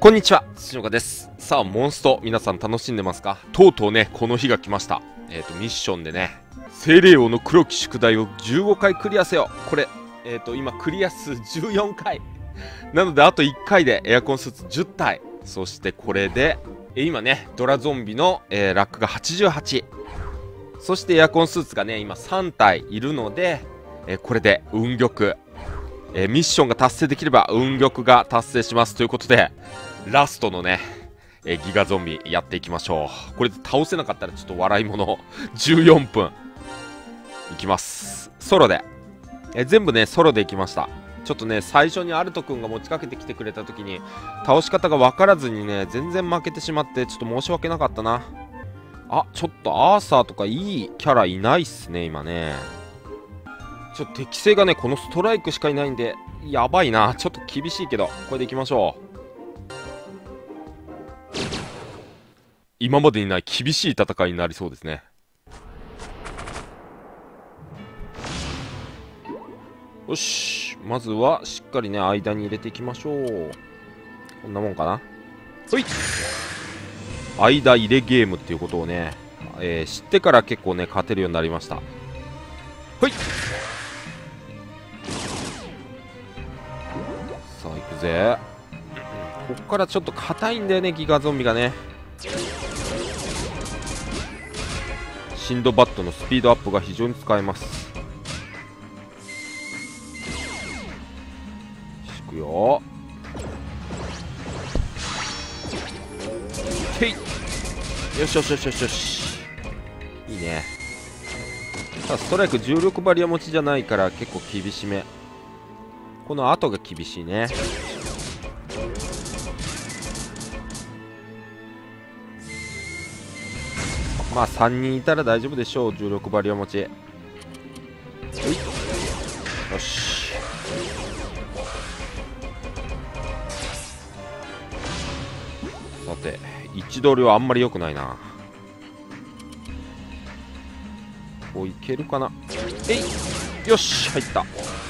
こんにちは、土岡です。さあ、モンスト、皆さん楽しんでますか？とうとうね、この日が来ました。ミッションでね、精霊王の黒き宿題を15回クリアせよ。これ、今クリア数14回。なので、あと1回でエアコンスーツ10体。そしてこれで、今ね、ドラゾンビの、ラックが88。そしてエアコンスーツがね、今3体いるので、これで運玉。ミッションが達成できれば運玉が達成しますということで、ラストのね、ギガゾンビやっていきましょう。これで倒せなかったらちょっと笑い物。14分いきます。ソロで、全部ねソロでいきました。ちょっとね、最初にアルト君が持ちかけてきてくれた時に倒し方が分からずにね、全然負けてしまって、ちょっと申し訳なかったな。あ、ちょっとアーサーとかいいキャラいないっすね今ね。ちょっと適性がね、このストライクしかいないんでやばいな。ちょっと厳しいけど、これでいきましょう。今までにない厳しい戦いになりそうですね。よし、まずはしっかりね間に入れていきましょう。こんなもんかな。ほい、間入れゲームっていうことをね、知ってから結構ね勝てるようになりました。ほい、さあ行くぜ。こっからちょっと硬いんだよね、ギガゾンビがね。シンドバッドのスピードアップが非常に使えます。引くよ。てい、よしよしよしよしよし、いいね。さあストライク重力バリア持ちじゃないから結構厳しめ。この後が厳しいね。まあ3人いたら大丈夫でしょう。重力バリア持ち。よし、さて位置取りはあんまり良くないな。こういけるかな。よし、入った。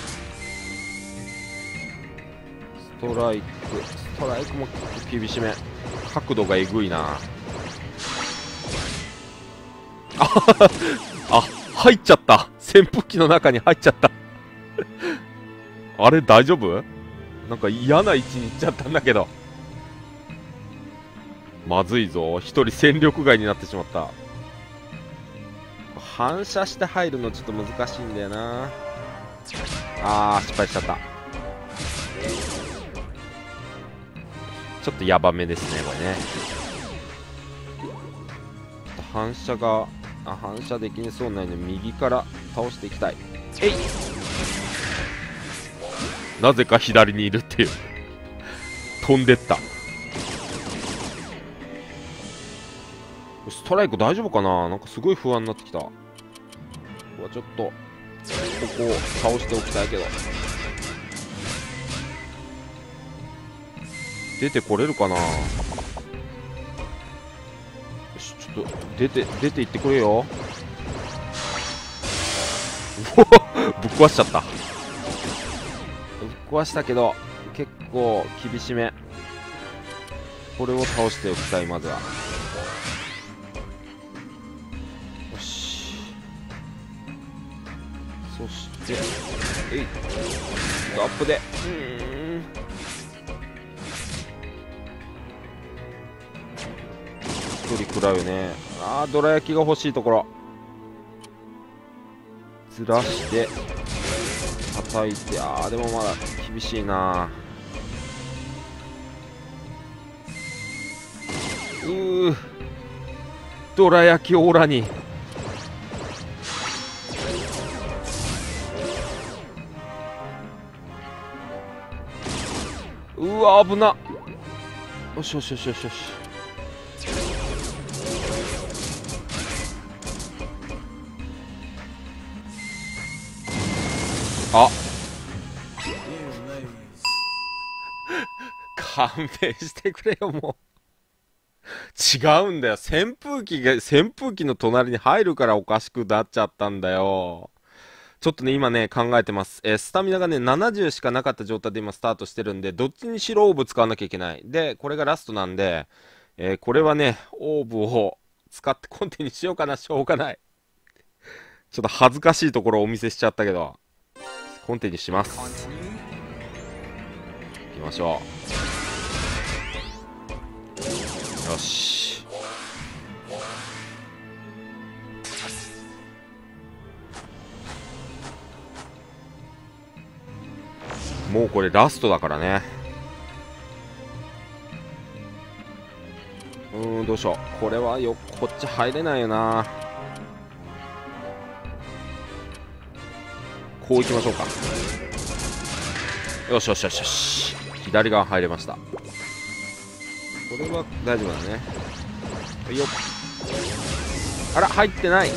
ストライクも結構厳しめ。角度がえぐいな。あ、入っちゃった。扇風機の中に入っちゃったあれ大丈夫？なんか嫌な位置に行っちゃったんだけど。まずいぞ、一人戦力外になってしまった。反射して入るのちょっと難しいんだよな。失敗しちゃった。ちょっとヤバめですねこれね。反射が反射できにそうないので右から倒していきたい。なぜか左にいるっていう飛んでった。ストライク大丈夫かな。なんかすごい不安になってきた。ここはちょっとここを倒しておきたいけど、出てこれるかな。よし、ちょっと出ていってくれよ。ぶっ壊しちゃった。ぶっ壊したけど結構厳しめ。これを倒しておきたい。まずはよし。そしてアップで一人食らうよね。どら焼きが欲しいところ。ずらして叩いて、でもまだ厳しいな。どら焼きオーラに。うわ危な。よしよしよしよしよし。勘弁してくれよもう。違うんだよ、扇風機の隣に入るからおかしくなっちゃったんだよ。 ちょっとね、今ね、考えてます。スタミナがね、70しかなかった状態で今スタートしてるんで、どっちにしろオーブ使わなきゃいけない。で、これがラストなんで、これはね、オーブを使ってコンテにしようかな、しょうがない。ちょっと恥ずかしいところをお見せしちゃったけど、コンテにします。行きましょう。よし。もうこれラストだからね。どうしよう。これはこっち入れないよな。こう行きましょうか。よしよしよしよし。左側入れました。これは大丈夫だね。よっ。あら、入ってない。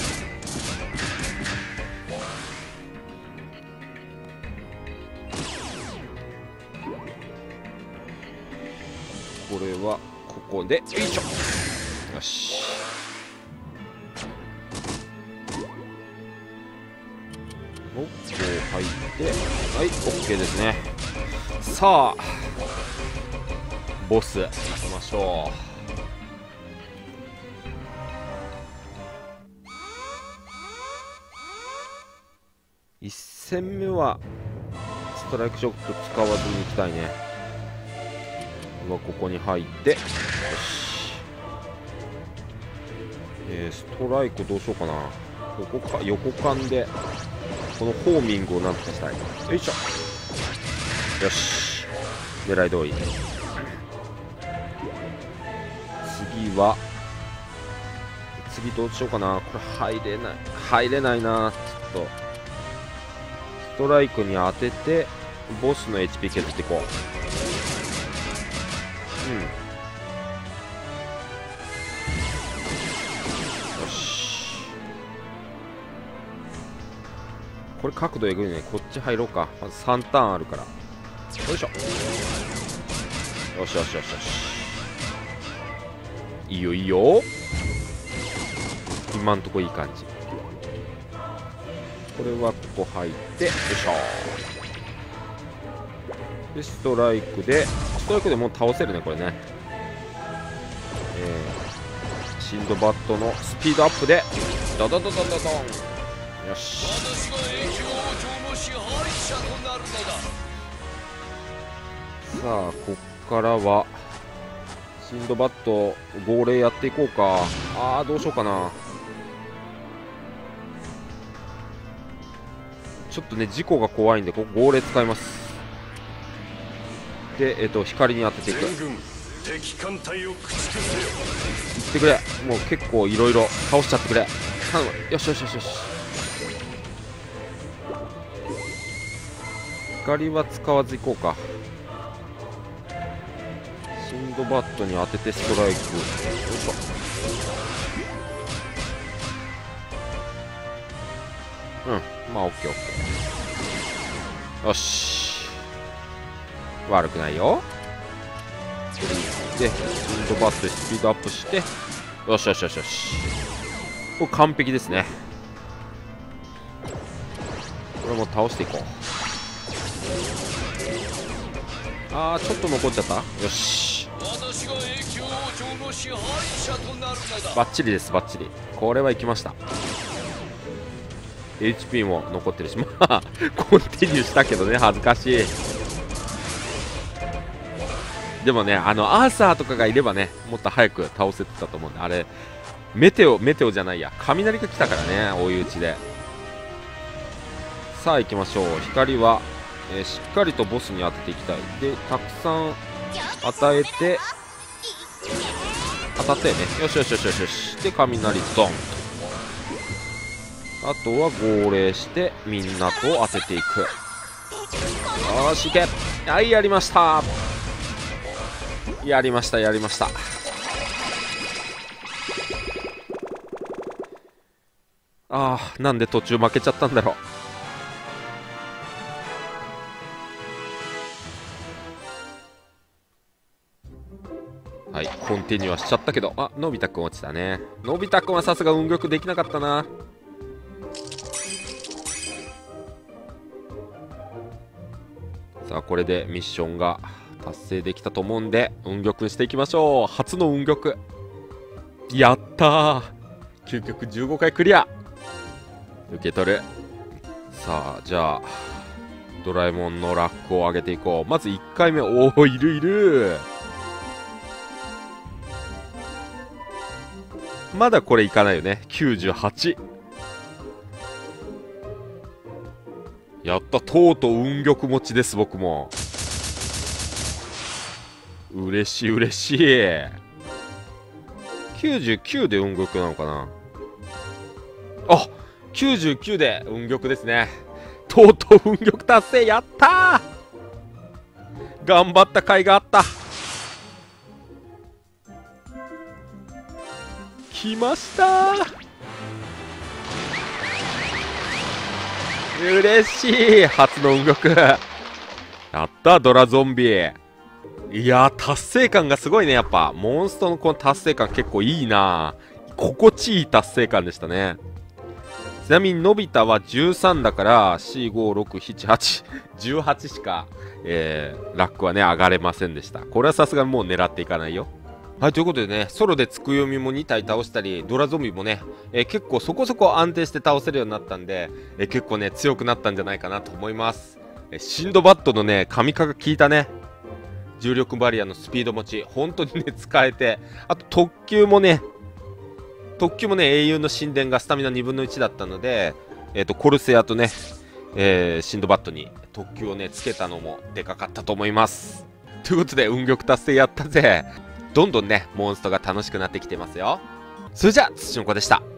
これはここでよいしょ。よし。お、こう入ってはい、 OK ですね。さあボス行きましょう。1戦目はストライクショット使わずに行きたいね。ここに入ってよし。ストライクどうしようかな。ここか横間でこのホーミングをなんとかしたい。よいしょ。よし、狙い通り。次どうしようかな。これ入れないな。ちょっとストライクに当ててボスの HP 削っていこう。よし。これ角度えぐいね。こっち入ろうか。まず3ターンあるから。よいしょ。よしよしよしよし。いいよいいよ。今んとこいい感じ。これはここ入ってよいしょ。でストライクでもう倒せるねこれね。シンドバッドのスピードアップでドドドドドドン。よし。さあこっからはシンドバッド号令やっていこうか。どうしようかな。ちょっとね事故が怖いんでここ号令使います。で光に当てていく。いってくれ。もう結構いろいろ倒しちゃってくれ。頼む。よしよしよしよし。光は使わずいこうか。シンドバッドに当ててストライク。よいしょ。まあオッケーオッケー。よし、悪くないよ。でシンドバッドでスピードアップして、よしよしよしよし。これ完璧ですね。これも倒していこう。ちょっと残っちゃった。よし、バッチリです。バッチリ。これはいきました。 HP も残ってるし、まあコンティニューしたけどね、恥ずかしい。でもね、アーサーとかがいればね、もっと早く倒せてたと思うんで。あれメテオじゃないや、雷が来たからね、追い打ちで。さあ行きましょう。光は、しっかりとボスに当てていきたい。でたくさん与えて、当たったよね。よしよしよしよしよし。で雷ドンと。あとは号令してみんなと当てていく。よし、いけ。はい、やりました。やりましたやりました。なんで途中負けちゃったんだろう。はい、コンティニューはしちゃったけど、のび太くん落ちたね。のび太くんはさすが運玉できなかったな。 さあこれでミッションが達成できたと思うんで運玉していきましょう。初の運玉やったー。究極15回クリア。受け取る。さあじゃあドラえもんのラックを上げていこう。まず1回目、おお、いるいる。まだこれいかないよね。98。やった、とうとう運玉持ちです。僕も嬉しい嬉しい。99で運玉なのかな。あ、99で運玉ですね。とうとう運玉達成。やったー。頑張った甲斐があった。来ましたー。嬉しい。初の運玉やった。ドラゾンビ。いやー、達成感がすごいね。やっぱモンストのこの達成感結構いいな。心地いい達成感でしたね。ちなみにのび太は13だから4567818しか、ラックはね上がれませんでした。これはさすがにもう狙っていかないよ。はい、ということでね、ソロでつくよみも2体倒したり、ドラゾンビもね、結構そこそこ安定して倒せるようになったんで、結構ね強くなったんじゃないかなと思います。シンドバッドのね神化が効いたね、重力バリアのスピード持ち、本当にね使えて、あと特急もね英雄の神殿がスタミナ2分の1だったので、コルセアとね、シンドバッドに特急をねつけたのもでかかったと思います。ということで運玉達成やったぜ。どんどんねモンストが楽しくなってきてますよ。それじゃあ土の子でした。